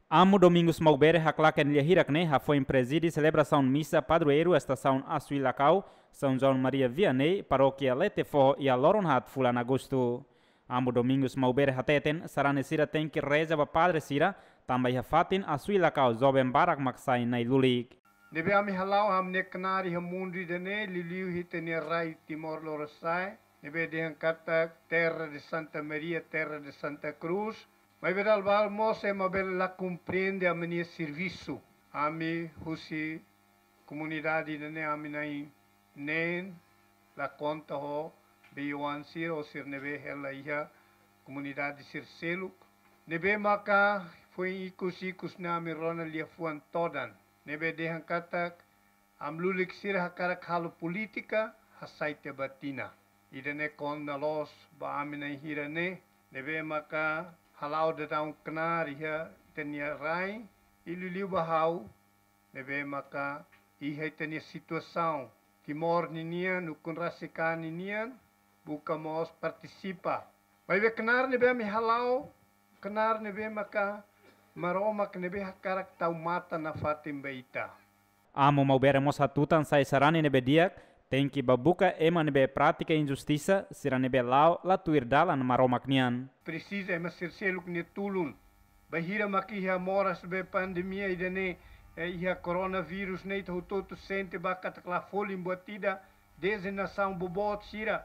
Amo Domingos Maubere haklaken liahirakne foi em presídio celebração missa padroeiro estação Asuilacau, São João Maria Vianney, paróquia Letefo e a Loronhat Fulan Agosto. Amo Domingos Maubere hateten sarane sira tem que reza ba padre sira também hafatin Asuilacau zoben barak maksai nai lulik. Nebe ami halau hamne kenari hamundi dene liliu hitene rai Timor Leste. Nebe de kata terra de Santa Maria, terra de Santa Cruz. Mas verdade, vamos la compreende a minha serviço. Ami husi comunidade dene ami nai nen la conta ho beiwan sir o sir nebe hela ia comunidade sir seluk. Nebe maka foi ikus na ami rona lia fuan todan. Nebe de kata amlulik sir hakara halo politika hasaite batina. Idene kon na los ba ami nai hirane. Nebe maka halau de daun kenar ia tenia rai iluliu bahau nebe maka ia tenia situação que mor ninian ukun rasika ninian buka mos participa vai be kenar nebe mi halau kenar nebe maka maromak nebe hakarak tau mata na fatim beita Amo Maubere mos hatutan sai sarane nebe diak tem que babuca ema nebe prática injustiça sira nebe lau la tuirdalan maromaknian. Precisa ema serseluk ne tulun. Bahira makiha moras be pandemia idene ia coronavírus ne to toto sente bakat la folim botida designação bobot sira.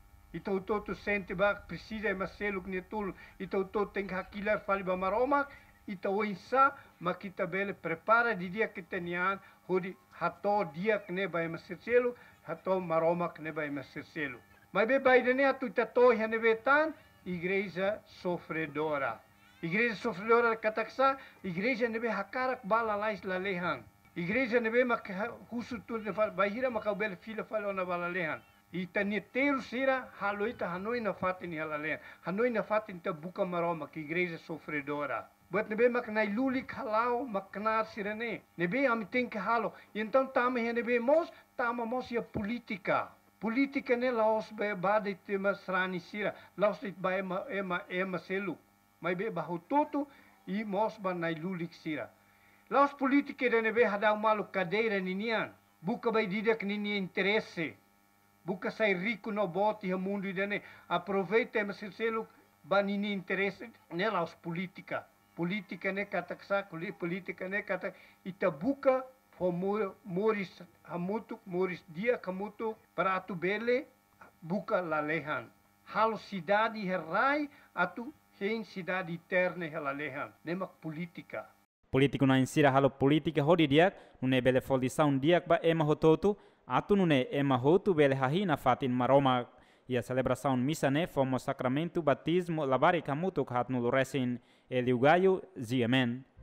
Ito toto sente bak precisa ema seluk ne tulun. Ito toto tem hakilar fali ba maromak. Ita oinsa makita bele prepara di dia ketenian hodi hato dia kne ba ema serselu hato maromak ne vai mescelo. Mas be baidene atu tato hane betan igreja sofredora. Igreja sofredora kataksa igreja ne be hakarak bala lais la lehan. Igreja ne be mak husu tu ne fal bahira makabel fila falo na bala lehan. Ita neteiro sira haloita hanoi na fatin hala lehan. Hanoi na fatin ta buka maromak igreja sofredora. Buat nebe mak nai lulik halau maknar sirene. Nebe am tem que halo. Então tama nebe mos tama mos ya politika. Politika ne laos be bade tema srani sira. Laos it ba ema selu. Mai be bahutoto i mos ba nai lulik sira. Laos politika de nebe hadau malu cadeira ninian. Buka bai didak nini interesse. Buka sai rico no boti ha mundo dene. Aproveita ema selu ba nini interesse ne laos politika. Politika ne kataksa, politika ne katak itabuka for moris hamutuk, moris dia kamutuk, para atu bele buka la lehan. Halo cidade herai atu hein cidade eterna hela lehan. Nemak politika. Politiku na insira halo politika hodi diak, nune bele foldisaun diak ba ema hototu, atu nune ema hotu bele hahina fatin maromak. E a celebração missa ne fomos sacramento, batismo, lavari kamutuk hat nulo resin, eliugaio, ziemen.